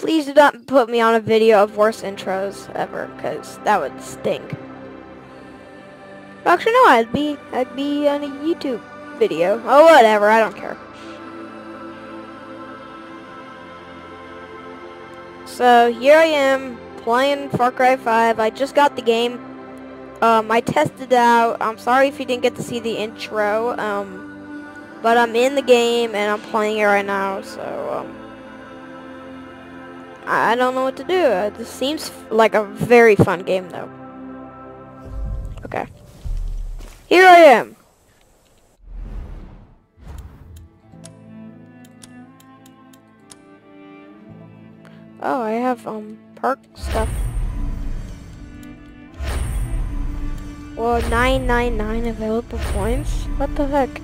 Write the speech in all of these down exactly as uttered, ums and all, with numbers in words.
please do not put me on a video of worst intros ever, because that would stink. Actually, no, I'd be, I'd be on a YouTube video. Oh, whatever, I don't care. So, here I am, playing Far Cry five. I just got the game. Um, I tested it out. I'm sorry if you didn't get to see the intro. Um, but I'm in the game, and I'm playing it right now, so, um... I don't know what to do. Uh, this seems like a very fun game, though. Okay. Here I am. Oh, I have, um, perk stuff. Well, nine ninety-nine available points? What the heck?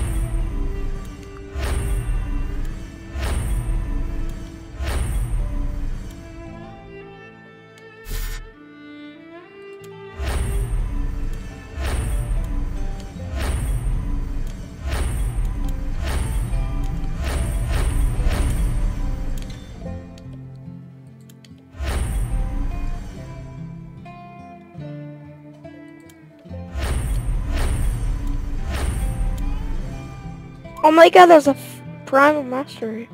Oh my god, there's a f Primal Mastery.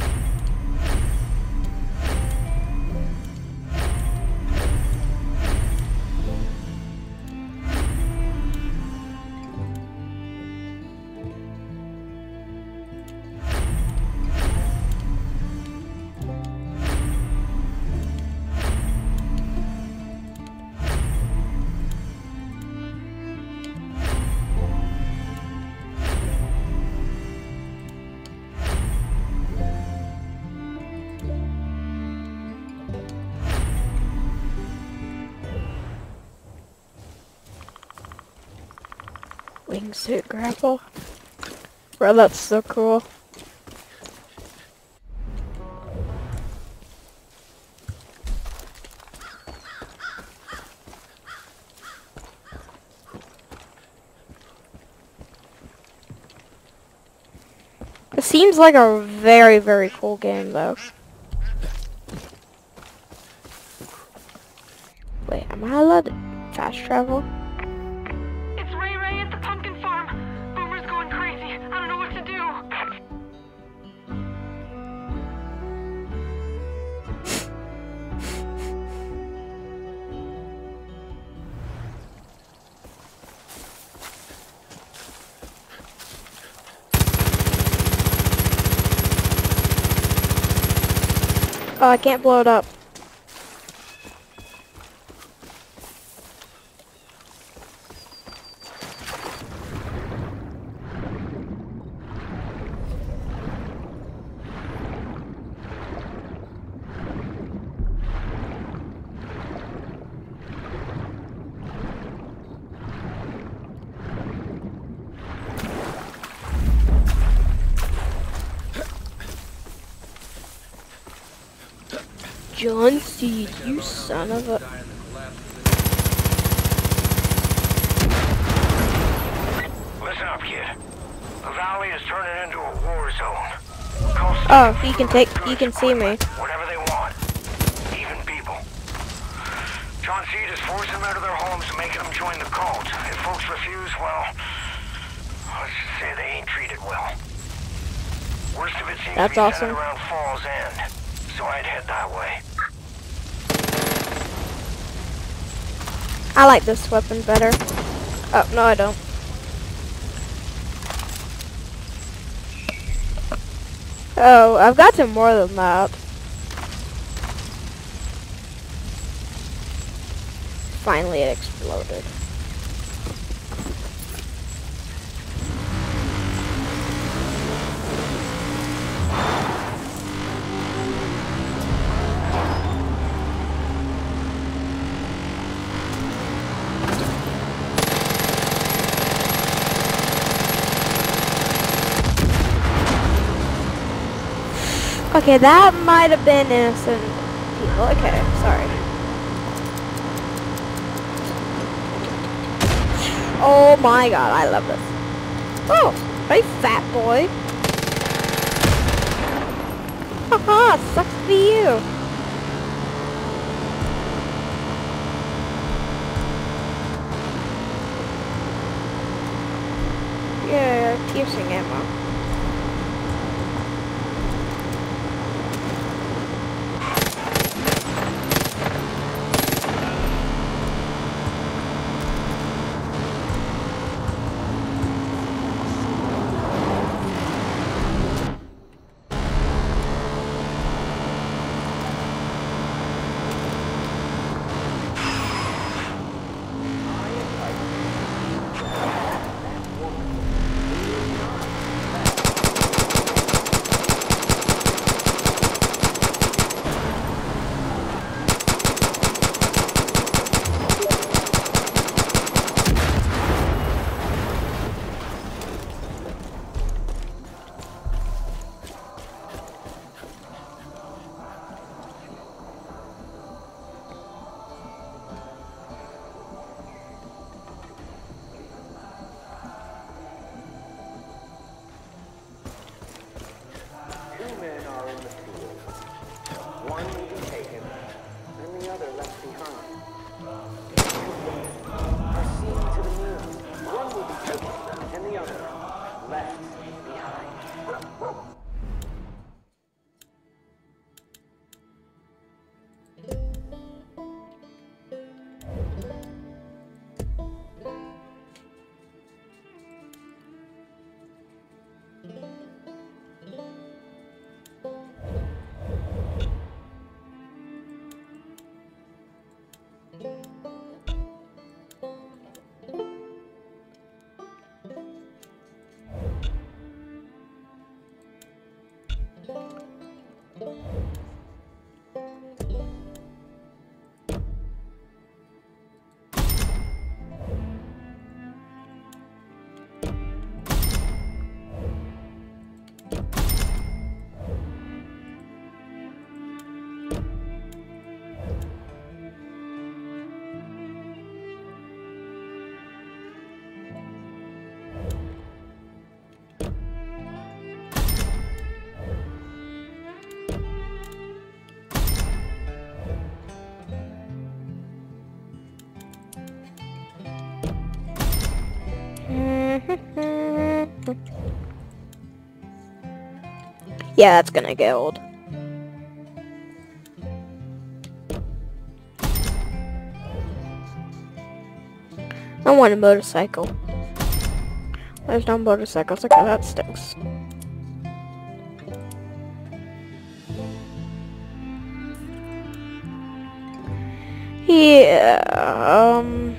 Wingsuit grapple. Bro, that's so cool. It seems like a very, very cool game, though. Wait, am I allowed to fast travel? Oh, I can't blow it up. John Seed, you son of a... Listen up, kid. The valley is turning into a war zone. Oh, you can take, you can see me. Whatever they want. Even people. John Seed is forcing them out of their homes and making them join the cult. If folks refuse, well, let's just say they ain't treated well. Worst of it seems That's to be awesome. centered around Falls End, so I'd head that way. I like this weapon better. Oh, no I don't. Oh, I've got some more than that. Finally it exploded. Okay, that might have been innocent people. Okay, sorry. Oh my god, I love this. Oh, hey fat boy. Haha, sucks for you. Yeah, piercing ammo. Yeah, that's gonna get old. I want a motorcycle. There's no motorcycles. Look at that, stinks. Yeah, um...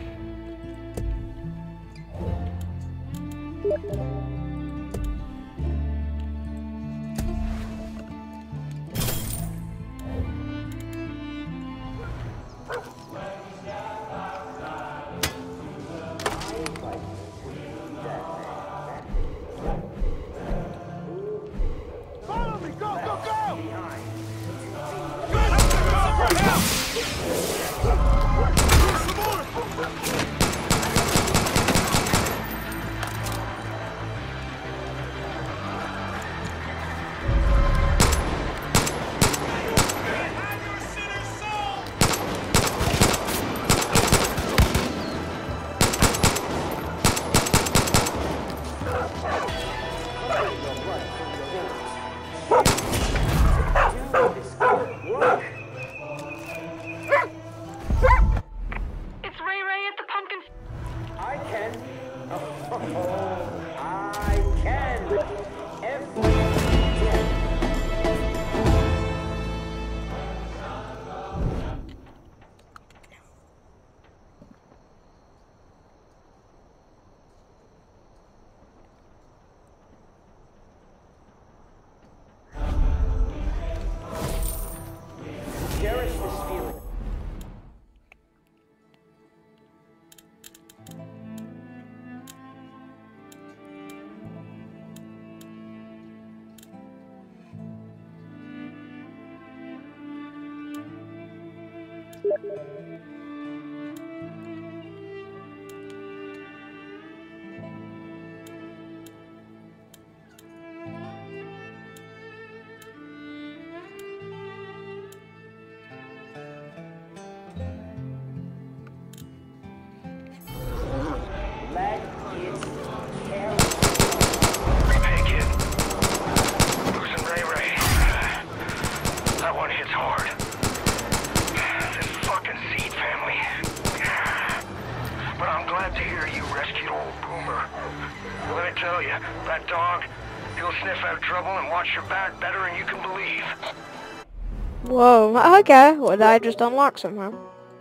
tell you, that dog, he'll sniff out trouble and watch your back better than you can believe. Whoa, okay. Well, I just unlocked somehow.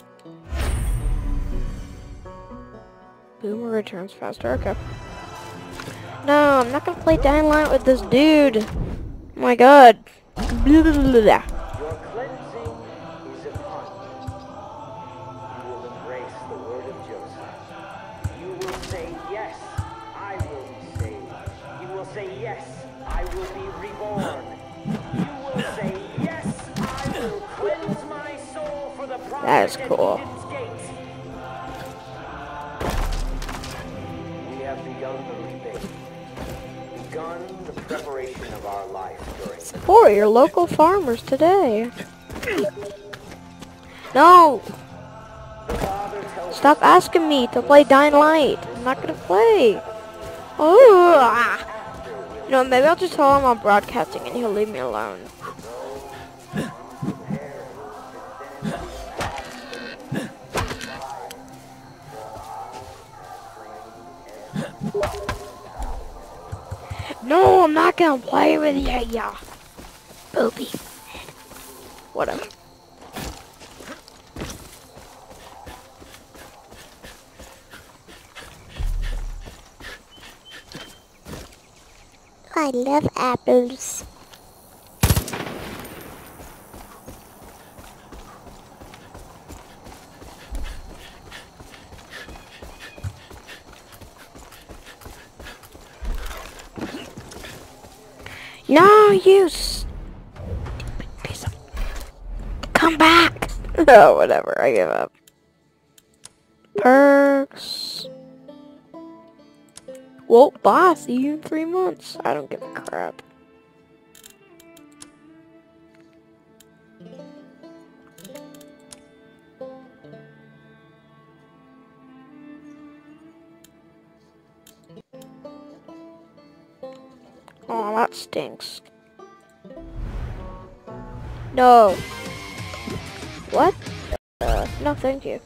Boomer returns faster, okay. No, I'm not gonna play Dying Light with this dude. Oh my god. Blah, blah, blah, blah. Your cleansing is upon you. You will embrace the word of Joseph. You will say, yes, I will be saved. You will say, yes, I will be reborn. You will say, yes, I will cleanse my soul for the prophet That is cool. at Eden's gate. We have begun the rebate. Begun the preparation of our life during the Support your local farmers today. No! Father tells Stop asking me to play Dying Light. I'm not gonna play. Oh! ah. You know, maybe I'll just tell him I'm broadcasting and he'll leave me alone. No, I'm not gonna play with you, yeah. Booby. Whatever. I love apples. No, you stupid piece of... Come back! Oh, whatever, I give up. Perks. Well, bye, see you in three months. I don't give a crap. Oh, that stinks. No. What? Uh, no, thank you.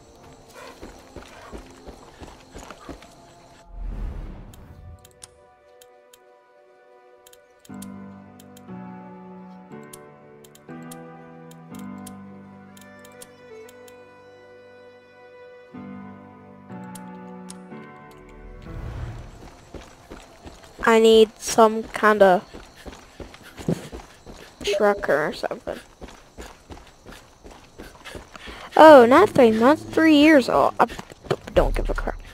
I need some kind of trucker or something. Oh, not three months, three years old. I don't give a crap.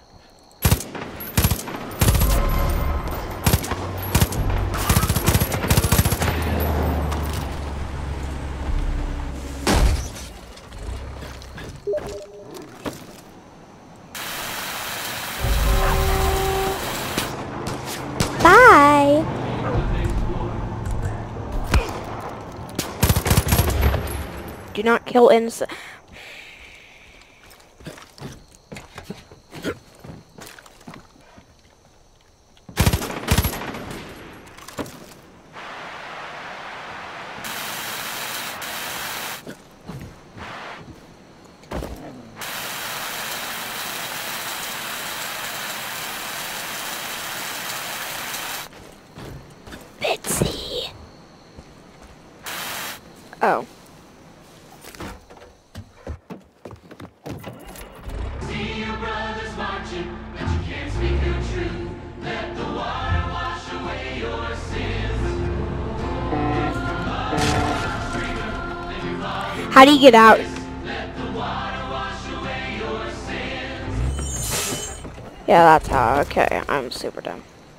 Bye. Do not kill innocent. Bitsy. Oh. See your brothers marching, but you can't speak your truth. Let the water wash away your sins. How do you get out? Let the water wash away your sins. Yeah, that's how. Okay, I'm super dumb.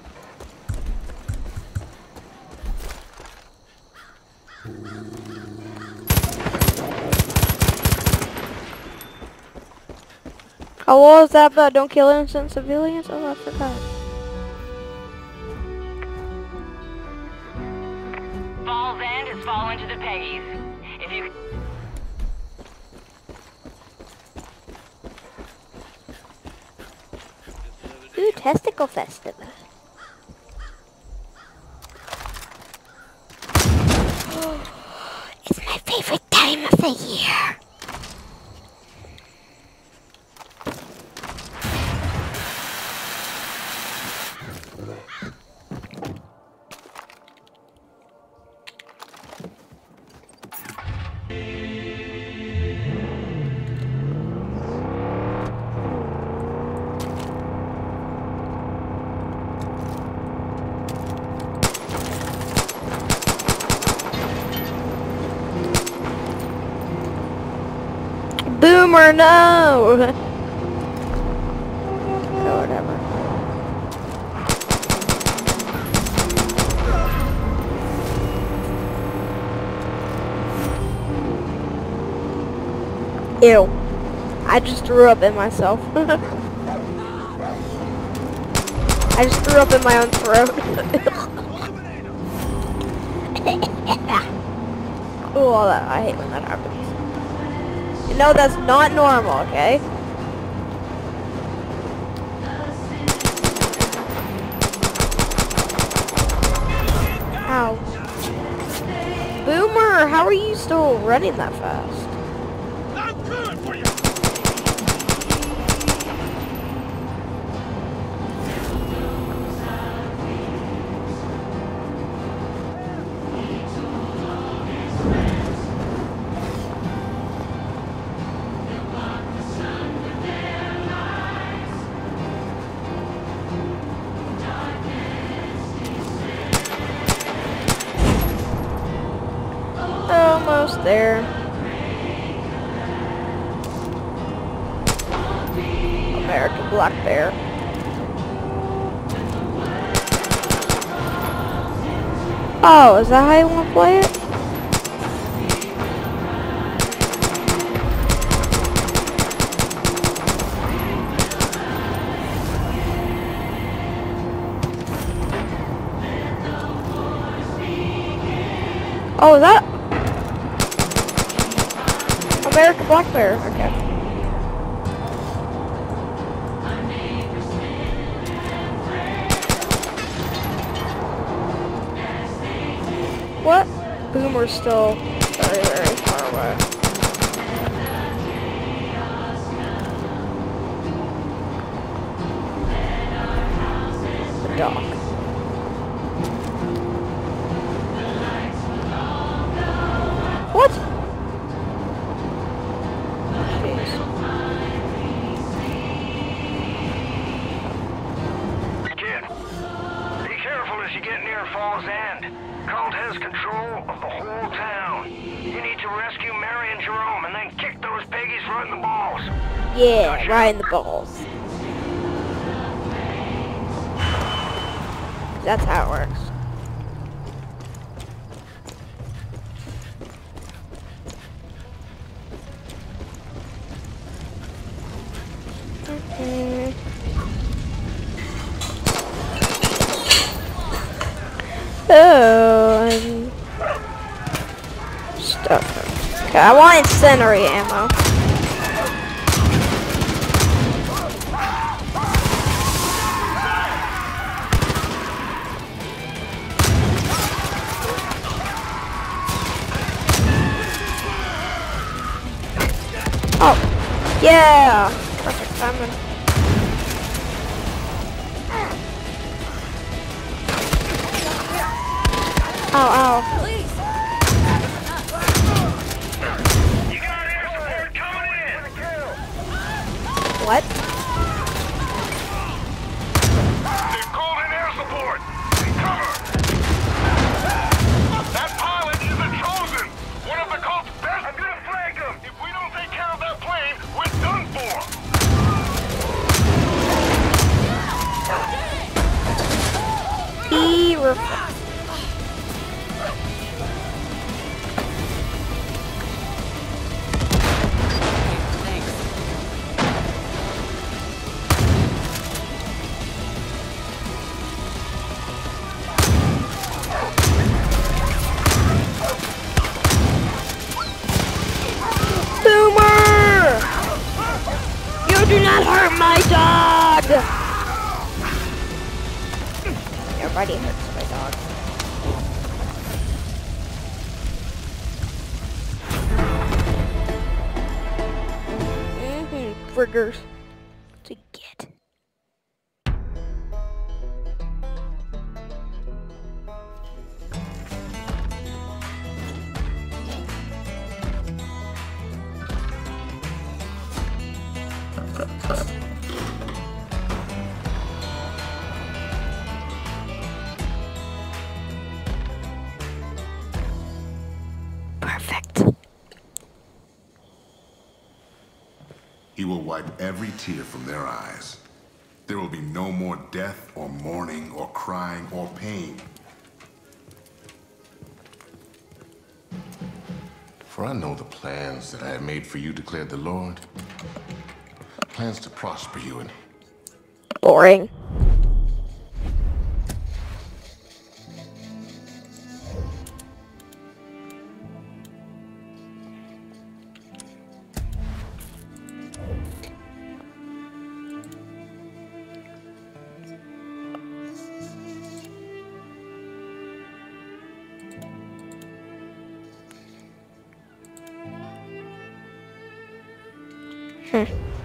Oh, what was that about? Don't kill innocent civilians? Oh, I forgot. Fall's End has fallen to the Peggies. If you... Ooh, Testicle Festival. It's my favorite time of the year. Boomer, no! Or whatever. Ew. I just threw up in myself. I just threw up in my own throat. Oh, that, I hate when that happens. You know, that's not normal, okay? Ow. Boomer, how are you still running that fast? Almost there. American Black Bear. Oh, is that how you want to play it? Oh, is that American Black Bear? Okay. What? Boomer's still very, very far away. The dock. What? Jeez. Kid, be careful as you get near Falls End. Colt has control of the whole town. You need to rescue Mary and Jerome and then kick those piggies right in the balls. Yeah, right in the balls. That's how it works. Okay. Oh, and stuff. Okay, I want incendiary ammo. Oh, yeah, perfect timing. Ow, ow. You got air support coming in. What? They've called in air support. Cover. That pilot is a Chosen. One of the Colt's best. I'm gonna flank him. If we don't take care of that plane, we're done for. He reflects. Boomer! You do not hurt my dog! Everybody hurts my dog. Mm-hmm, friggers. To get. Perfect. He will wipe every tear from their eyes. There will be no more death or mourning or crying or pain. For I know the plans that I have made for you, declared the Lord. Plans to prosper you and Boring. Hmm.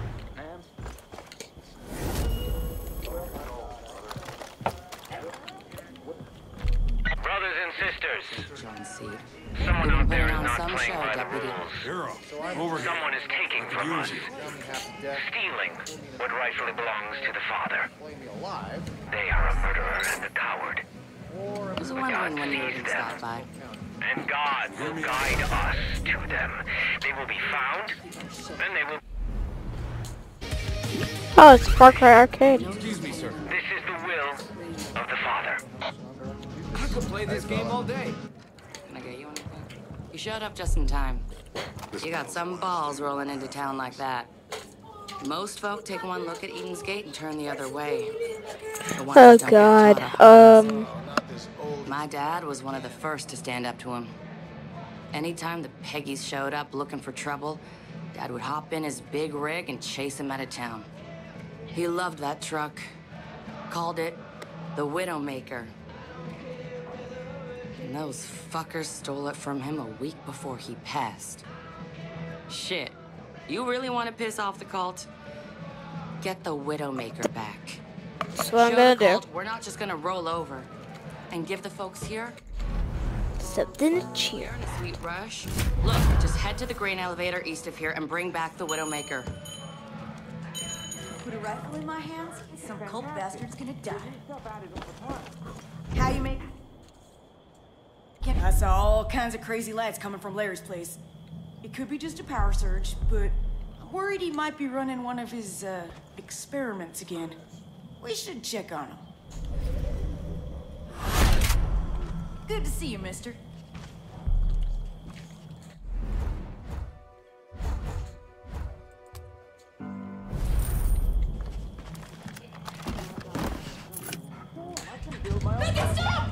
Brothers and sisters, John Seed. someone We've out been there putting is on not some playing show, by the Deputy. rules. Someone is taking from us, stealing what rightfully belongs to the Father. They are a murderer and a coward, I was wondering when you were going to stop by. and God will guide us to them. They will be found, then they will... Oh, it's Far Cry Arcade. Excuse me, sir. This is the will of the Father. I could play this game all day. Can I get you anything? You showed up just in time. You got some balls rolling into town like that. Most folk take one look at Eden's Gate and turn the other way. The ones Oh that don't get God. caught up. Um. My dad was one of the first to stand up to him. Anytime the Peggies showed up looking for trouble, Dad would hop in his big rig and chase him out of town. He loved that truck. Called it the Widowmaker. And those fuckers stole it from him a week before he passed. Shit. You really want to piss off the cult? Get the Widowmaker back. That's what I'm Show gonna the do. cult we're not just gonna roll over. And give the folks here Something to cheer. a sweet rush. Look, just head to the grain elevator east of here and bring back the Widowmaker. Put a rifle in my hands, some cult bastard's gonna die. How you make... I saw all kinds of crazy lights coming from Larry's place. It could be just a power surge, but I'm worried he might be running one of his, uh, experiments again. We should check on him. Good to see you, mister. Make it stop!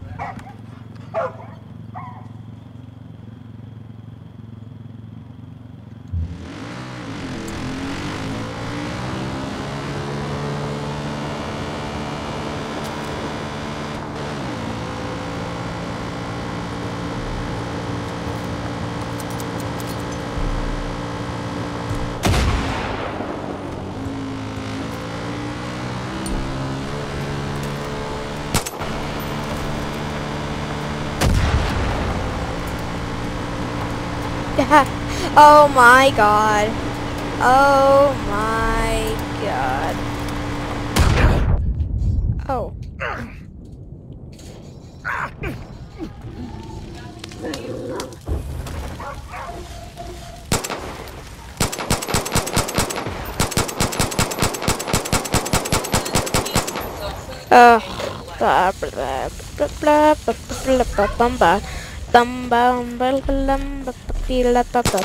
Oh my God. Oh my God. Oh. Uh, blah, blah, blah, blah, blah, blah, blah, blah, blah, blah. Bum, bum, bum, bum, bum, bum, bum, bum.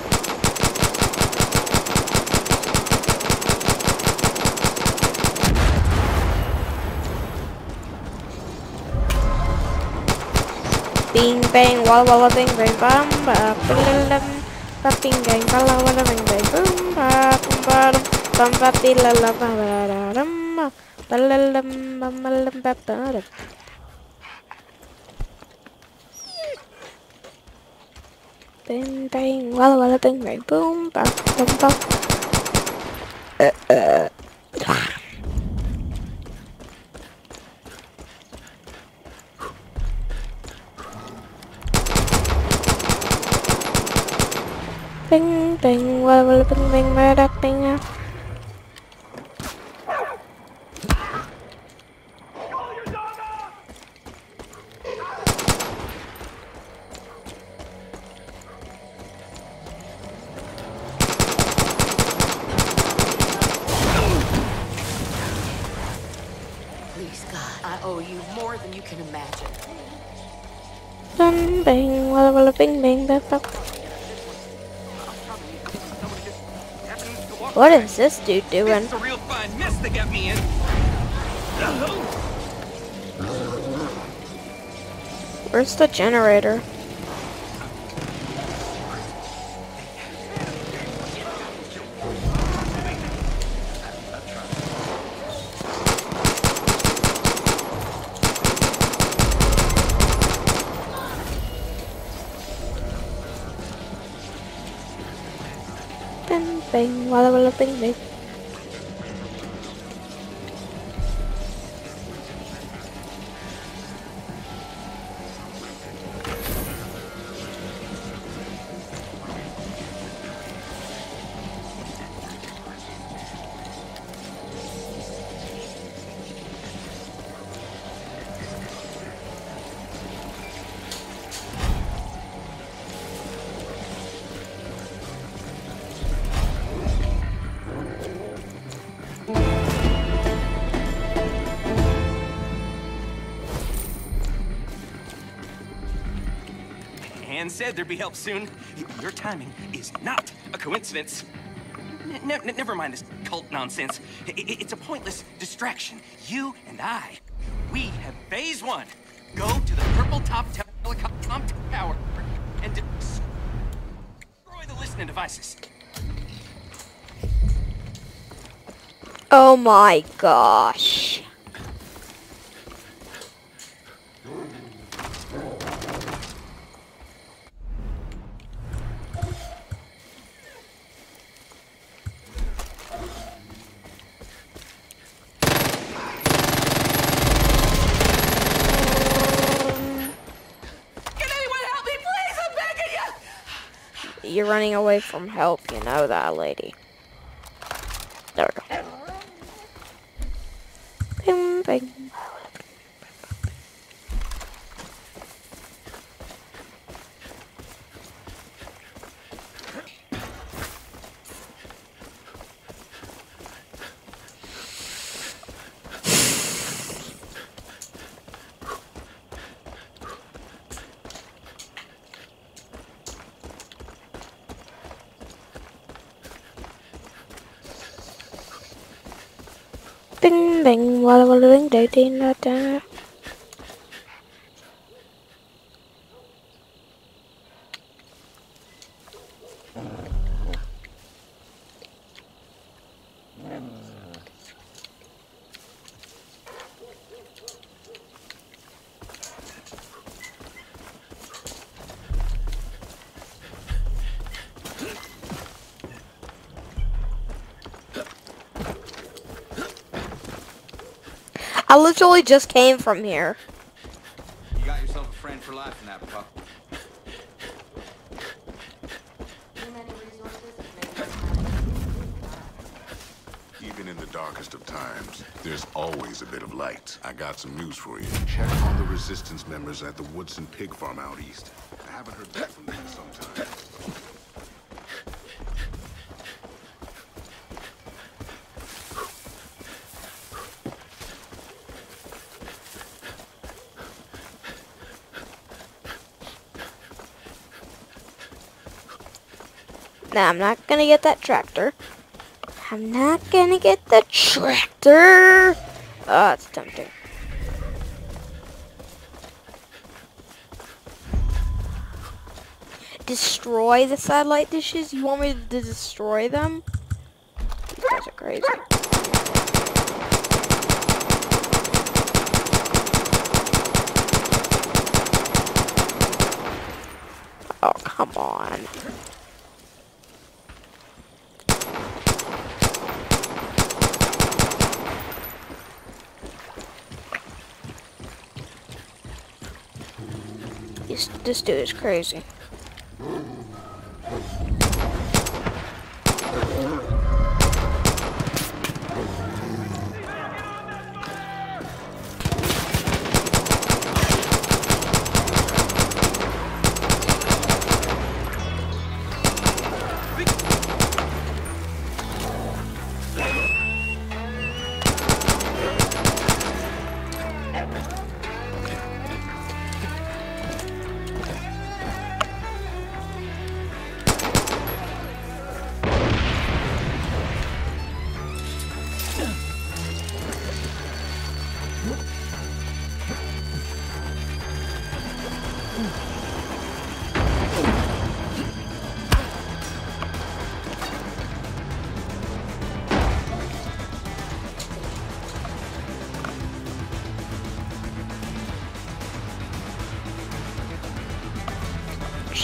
Bing bang, walla walla bing bang, bum ba bum ba bing bang, walla walla bing bang, boom ba bum ba dum bum ba billa la ba ba da dum ba ba la lam ba ma lam ba ba da. Bing bang, walla walla bing bang, boom ba bum ba. Uh uh. Bing bing, walla walla bing bang, ba da bing ah. owe you more than you can imagine. Dun bang, walla walla bing bang bang bang. What is this dude doing? It's a real fine mess they got me in. Where's the generator? Bing bang, walla walla bing bang. Anne said there'd be help soon. Your timing is not a coincidence. N ne never mind this cult nonsense. I it's a pointless distraction. You and I, we have phase one. Go to the purple top telecom tower and destroy the listening devices. Oh my gosh. You're running away from help, you know that, lady. There we go. Bing, bing. Bing bing walla walla ding ding ding da da. I literally just came from here. You got yourself a friend for life in that pup. Even in the darkest of times, there's always a bit of light. I got some news for you. Check on the Resistance members at the Woodson Pig Farm out east. I haven't heard back from them in some time. Nah, I'm not gonna get that tractor. I'm not gonna get the tractor. Oh, it's tempting. Destroy the satellite dishes? You want me to destroy them? These guys are crazy. Oh, come on. This, this dude is crazy.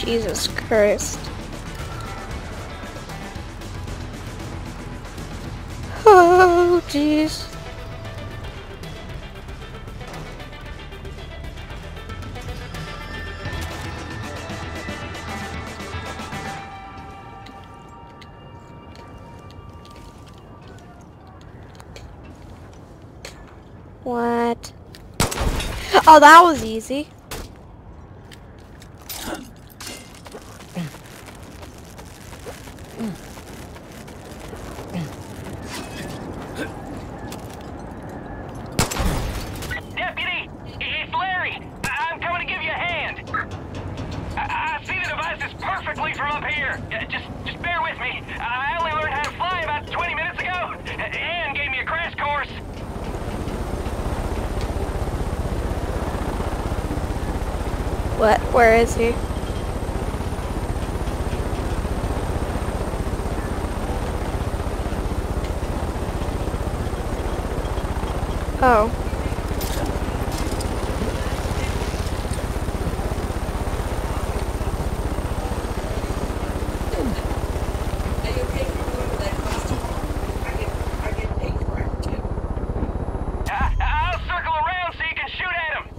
Jesus Christ. Oh, jeez. What? Oh, that was easy. Deputy, it's Larry. I- I'm coming to give you a hand. I, I see the devices perfectly from up here. Uh, Just, just bear with me. I only learned how to fly about twenty minutes ago. Ann gave me a crash course. What? Where is he? Oh. I, I'll circle around so you can shoot at him.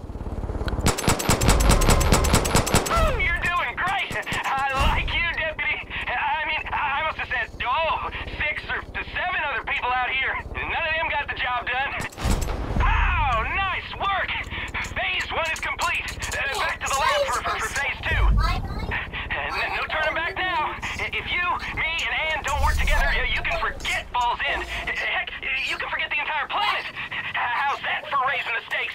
Oh, you're doing great. I like you, Deputy. I mean, I must have said, oh, six or seven other people out here. None of them got the job done. Oh, nice work. Phase one is complete. Uh, back to the lab for, for, for phase two. Uh, no turning back now. If you, me, and Ann don't work together, you can forget Falls End. Heck, you can forget the entire planet. How's that for raising the stakes?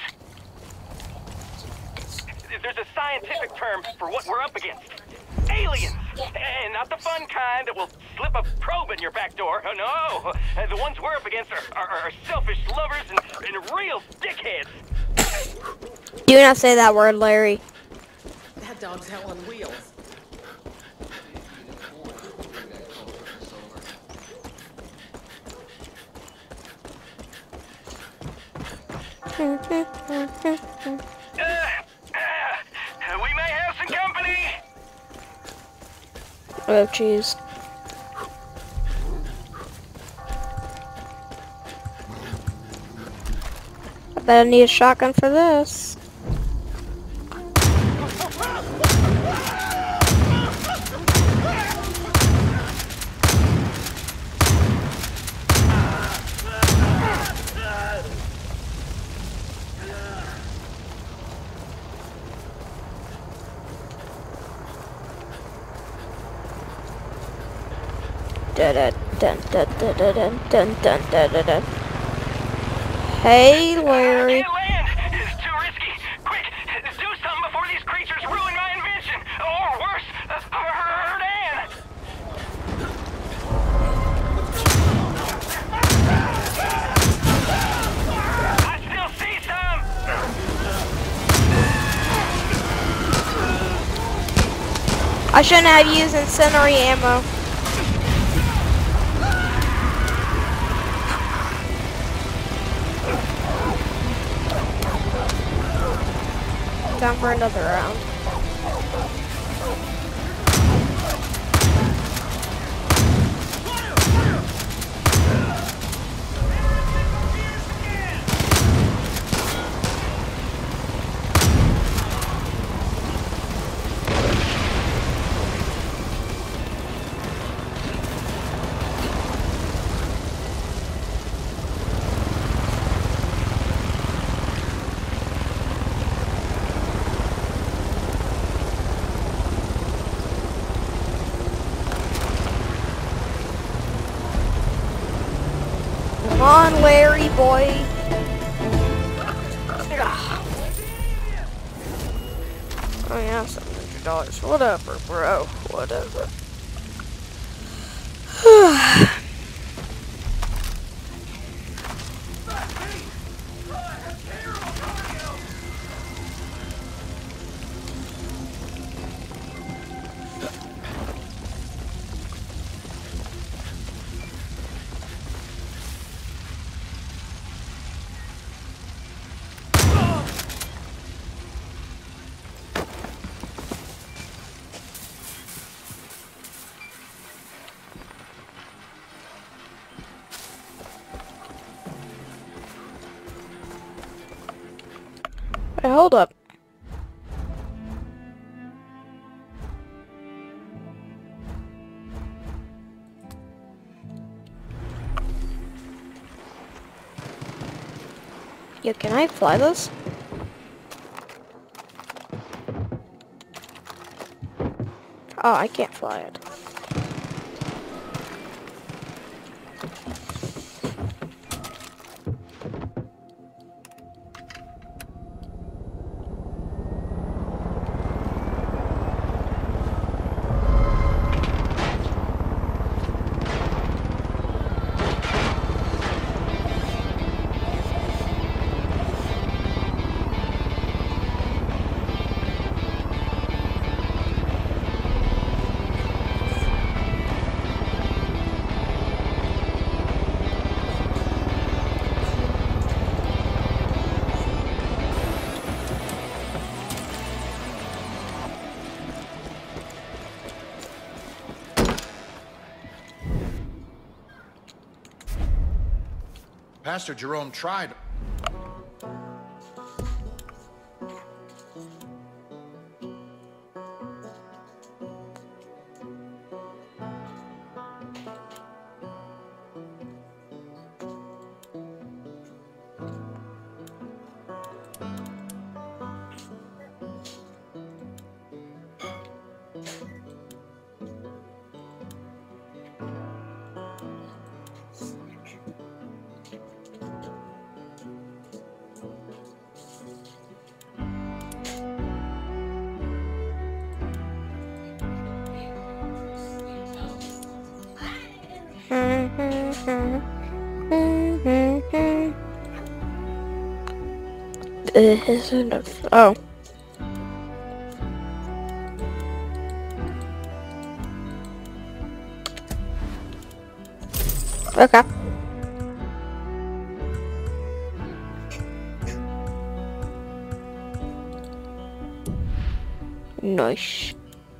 There's a scientific term for what we're up against. Aliens! And not the fun kind that will slip a probe in your back door. Oh, no! Uh, the ones we're up against are, are, are selfish lovers and, and real dickheads. Do not say that word, Larry. That dog's hell on wheels. Uh, uh, we may have some company! Oh, jeez. I bet I need a shotgun for this. Dun dun dun dun dun dun dun dun dun dun dun. Hey, Larry. I can't land! It's too risky! Quick! Do something before these creatures ruin my invention! Or worse, uh, hurt Ann! I still see some! I shouldn't have used incendiary ammo. Time for another round. Come on, Larry boy. Oh yeah, seven hundred dollars. Whatever, bro. Whatever. hold up. Yo, can I fly this? Oh, I can't fly it. Pastor Jerome tried. Oh. Okay. Nice.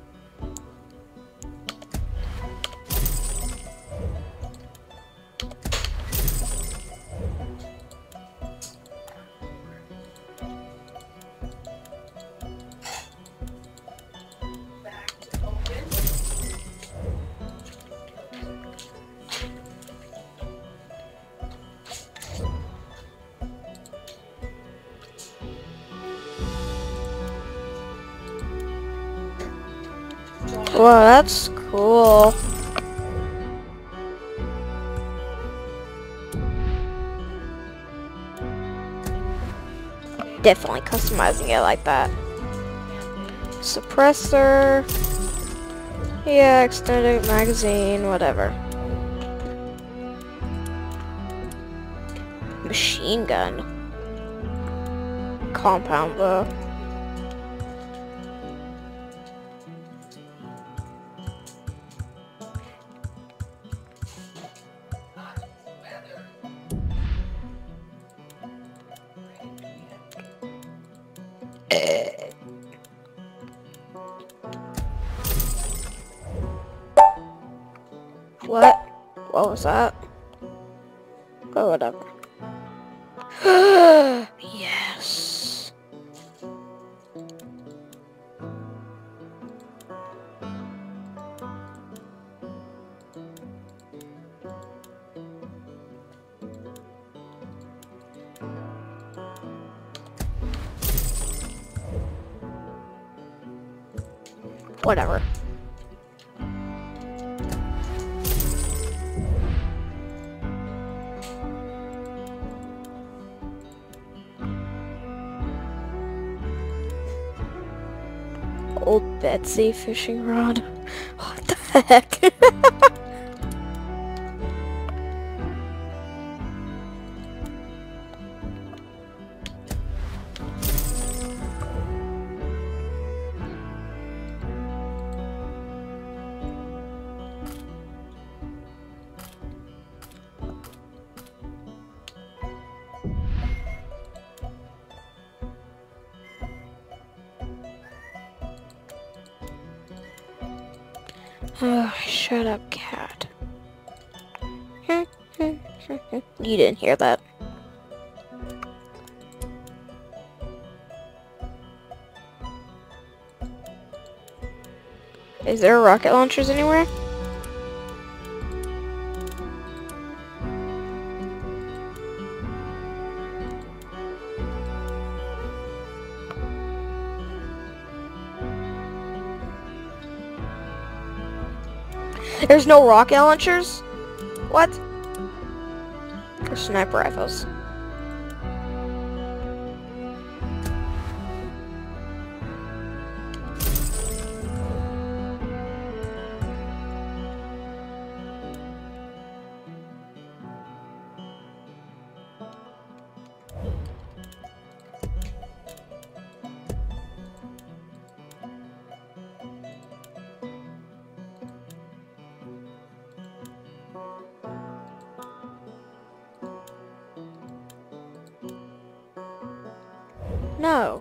Wow, that's cool. Definitely customizing it like that. Suppressor. Yeah, extended magazine, whatever. Machine gun. Compound bow. What? What was that? Oh, whatever. Yes. Whatever. Old Betsy fishing rod. What the heck? Oh, shut up, cat. You didn't hear that. Is there rocket launchers anywhere? There's no rocket launchers? What? Or sniper rifles. No.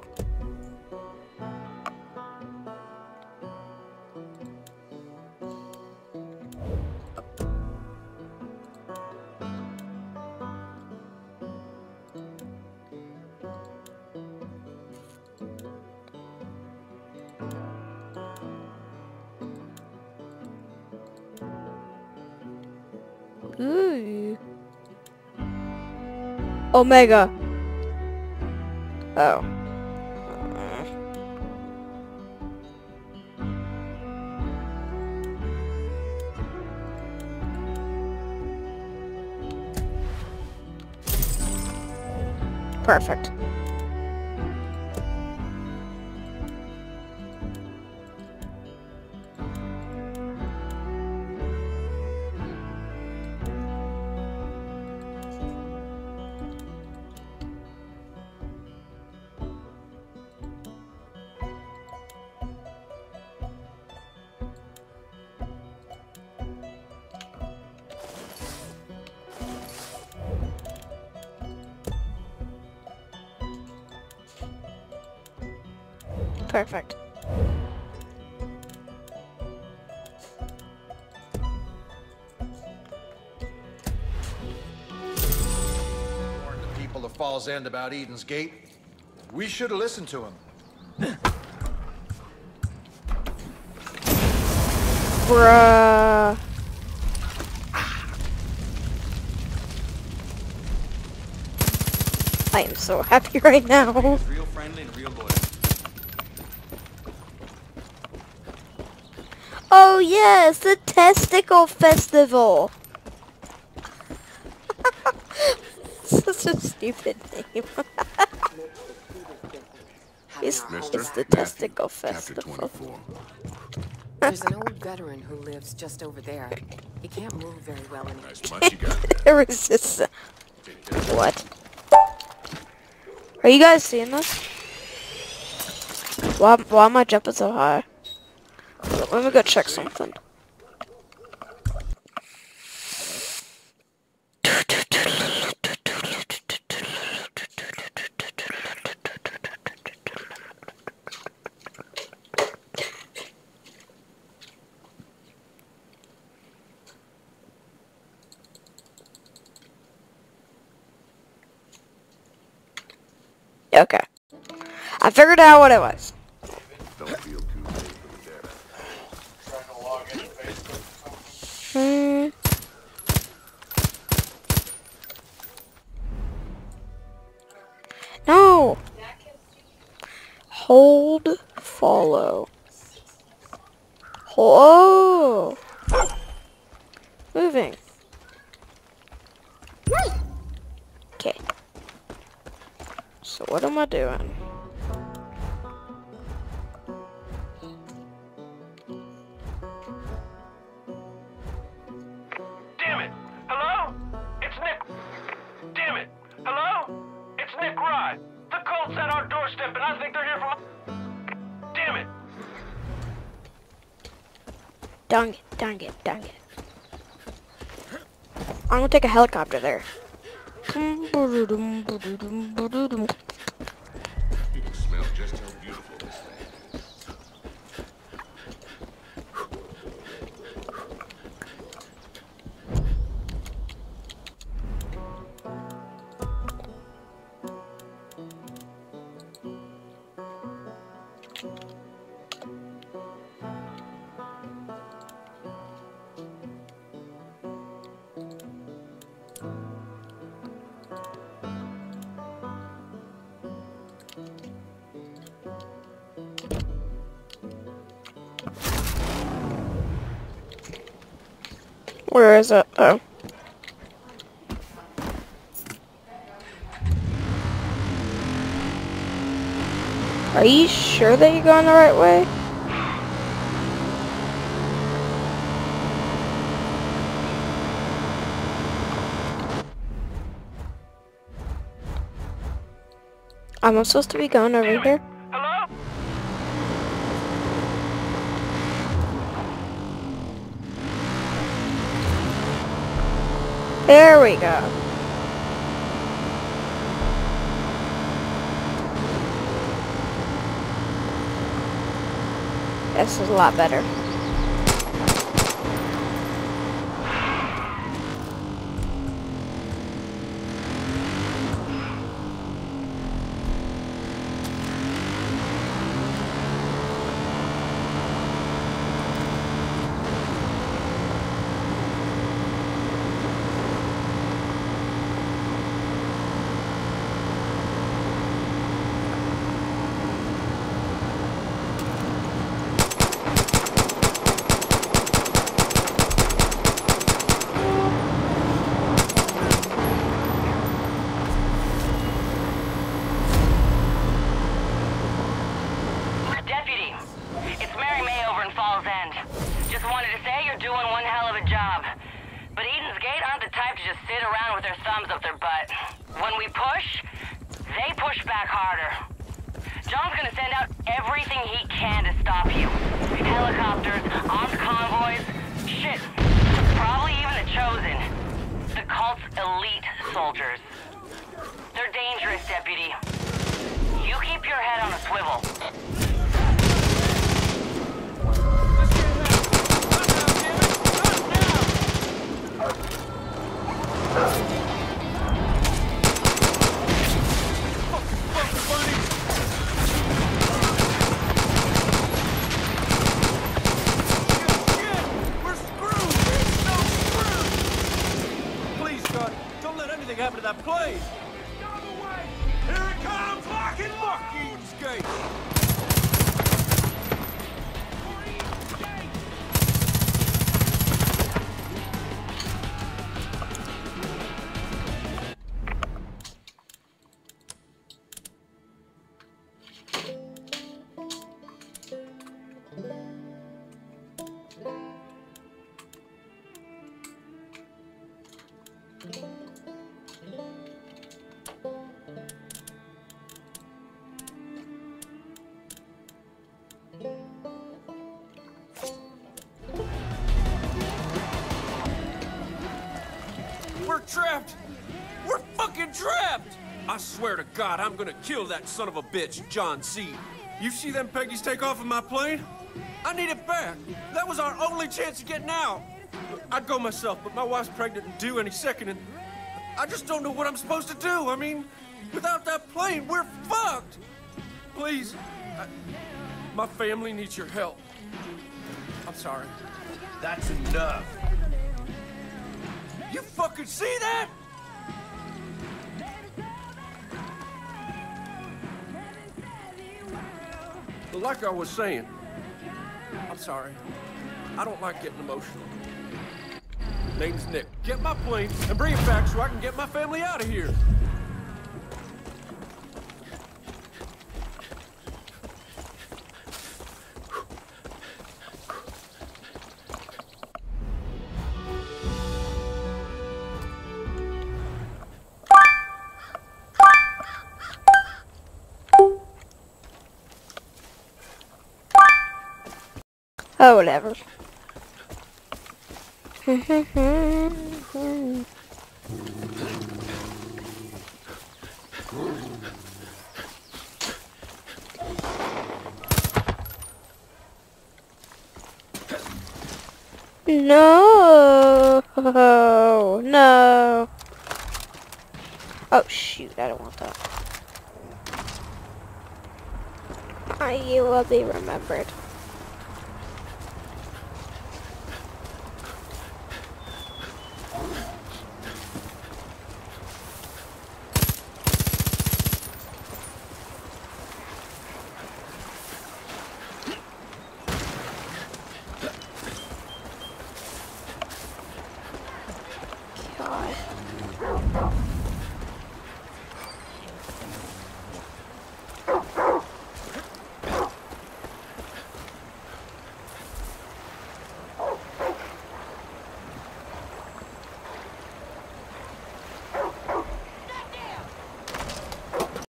Ooh. Omega. Oh. Perfect. Perfect. Warned the people of Falls End about Eden's Gate. We should have listened to him. Bruh. I am so happy right now. Real friendly and real loyal. Oh yes, the Testicle Festival. Such a stupid name. it's, Mister it's the Matthew, Testicle Chapter Festival. twenty-four. There's an old veteran who lives just over there. He can't move very well anymore. Nice much you got. Resist. What? Are you guys seeing this? Why, why am I jumping so high? Let me go check something. Okay. I figured out what it was. Don't feel too late for the dead. Trying to log into Facebook. Hmm. No. Hold, follow. Hold. Oh. Moving. Okay. So what am I doing? Damn it! Hello? It's Nick. Damn it! Hello? It's Nick Rye. The cult's at our doorstep, and I think they're here for. Damn it! Dang it, dang it, dang it. I'm gonna take a helicopter there. You can smell just how beautiful this land is. Where is it? Oh. Are you sure that you're going the right way? Am I supposed to be going over here? Hello? There we go. This is a lot better. We're trapped! We're fucking trapped! I swear to God, I'm gonna kill that son of a bitch, John C. You see them Peggies take off in my plane? I need it back. That was our only chance of getting out. I'd go myself, but my wife's pregnant and due any second, and I just don't know what I'm supposed to do. I mean, without that plane, we're fucked! Please, I, my family needs your help. I'm sorry. That's enough. You fucking see that? But like I was saying, I'm sorry. I don't like getting emotional. Name's Nick. Get my plane and bring it back so I can get my family out of here. Oh, whatever. No, no. Oh shoot, I don't want that. You will be remembered.